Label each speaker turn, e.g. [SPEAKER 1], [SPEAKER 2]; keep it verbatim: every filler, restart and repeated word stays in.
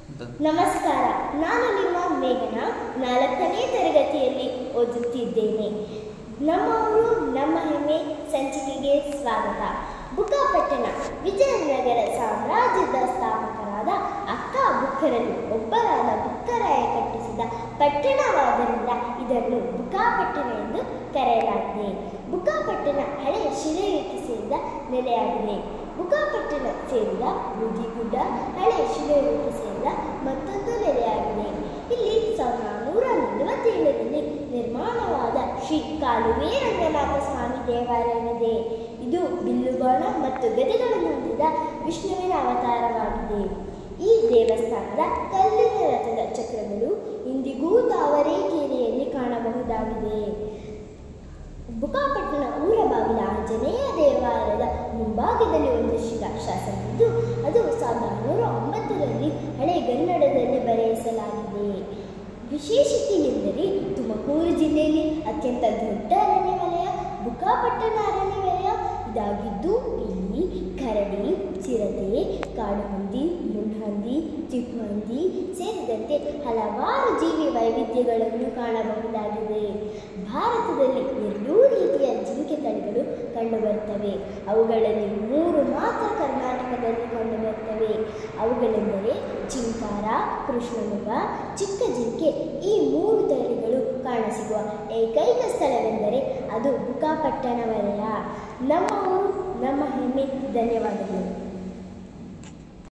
[SPEAKER 1] ನಮಸ್ಕಾರ, ನಾನು ನಿಮ್ಮ ಮೇಘನ ನಾಲ್ಕನೇ ತರಗತಿಯಲ್ಲಿ ಓದುತ್ತಿದ್ದೇನೆ. ನಮ್ಮ ಊರು ನಮ್ಮ ಹೆಮ್ಮೆ ಸಂಚಿಕೆಗೆ ಸ್ವಾಗತ. ಬುಕ್ಕಾಪಟ್ಟಣ ವಿಜಯನಗರ ಸಾಮ್ರಾಜ್ಯದ ಸ್ಥಾಪಕರಾದ ಅಕ್ಕ ಬುಕ್ಕರಲ್ಲಿ ಒಬ್ಬರಾದ ಬುಕ್ಕರಾಯ ಕಟ್ಟಿಸಿದ ಪಟ್ಟಣವಾದ್ದರಿಂದ ಇದನ್ನು ಬುಕ್ಕಾಪಟ್ಟಣ ಎಂದು ಕರೆಯಲಾಗಿದೆ. ಬುಕ್ಕಾಪಟ್ಟಣ ಹಳೆ ಶಿಲಾಯುಗಕ್ಕೆ ಸೇರಿದ ನೆಲೆಯಾಗಿದೆ. ಬುಕ್ಕಾಪಟ್ಟಣ ಸೇರಿದ ಬೂದಿಗುಡ್ಡ ಹಳೆ ಶಿಲಾಯುಗಕ್ಕೆ ಸೇರಿದ ಮತ್ತೊಂದು ನೆಲೆಯಾಗಿದೆ. ಇಲ್ಲಿ ಸಾವಿರದ ನಾನ್ನೂರ ನಲವತ್ತೇಳರಲ್ಲಿ ನಿರ್ಮಾಣವಾದ ಶ್ರೀ ಕಾಲುವೆ ರಂಗನಾಥ ಸ್ವಾಮಿ ದೇವಾಲಯವಿದೆ. ಇದು ಬಿಲ್ಲುಬಾಣ ಮತ್ತು ಗದೆಗಳನ್ನು ಹೊಂದಿದ ವಿಷ್ಣುವಿನ ಅವತಾರವಾಗಿದೆ. ಈ ದೇವಸ್ಥಾನದ ಕಲ್ಲಿನ ರಥದ ಚಕ್ರಗಳು ಇಂದಿಗೂ ತಾವರೆಕೆರೆಯಲ್ಲಿ ಕಾಣಬಹುದಾಗಿದೆ. ಬುಕ್ಕಾಪಟ್ಟಣ ಊರ ಬಾಗಿಲ ಆಂಜನೇಯ ದೇವಾಲಯದ ಮುಂಭಾಗದಲ್ಲಿ ಒಂದು ಶಿಲಾಶಾಸನವಿದ್ದು ಅದು ಸಾವಿರದ ಆರುನೂರ ಒಂಬತ್ತರಲ್ಲಿ ಹಳೆಗನ್ನಡದಲ್ಲಿ ಬರೆಯಿಸಲಾಗಿದೆ. ವಿಶೇಷತೆ ಎಂದರೆ ತುಮಕೂರು ಜಿಲ್ಲೆಯಲ್ಲಿ ಅತ್ಯಂತ ದೊಡ್ಡ ಅರಣ್ಯ ವಲಯ ಬುಕ್ಕಾಪಟ್ಟಣ ಅರಣ್ಯ ವಲಯ ಇದಾಗಿದ್ದು ಇಲ್ಲಿ ಕರಡಿ, ಚಿರತೆ, ಕಾಡುಹಂದಿ, ಮುಳ್ಳುಹಂದಿ, ಚಿಪ್ಪುಹಂದಿ ಸೇರಿದಂತೆ ಹಲವಾರು ಜೀವಿ ವೈವಿಧ್ಯಗಳನ್ನು ಕಾಣಬಹುದಾಗಿದೆ. ಭಾರತದಲ್ಲಿ ಎರಡೂ ರೀತಿಯ ಜಿಂಕೆ ತಳಿಗಳು ಕಂಡುಬರುತ್ತವೆ. ಅವುಗಳಲ್ಲಿ ಮೂರು ಮಾತ್ರ ಕರ್ನಾಟಕದಲ್ಲಿ ಕಂಡುಬರುತ್ತವೆ. ಅವುಗಳೆಂದರೆ ಚಿಂಕಾರ, ಕೃಷ್ಣಮೃಗ, ಚಿಕ್ಕ ಜಿಂಕೆ. ಈ ಮೂರು ತಳಿಗಳು ಕಾಣಸಿಗುವ ಏಕೈಕ ಸ್ಥಳವೆಂದರೆ ಅದು ಬುಕ್ಕಾಪಟ್ಟಣ ವಲಯ. ನಮ್ಮ ಊರು ನಮ್ಮ ಹೆಮ್ಮೆ. ಧನ್ಯವಾದಗಳು.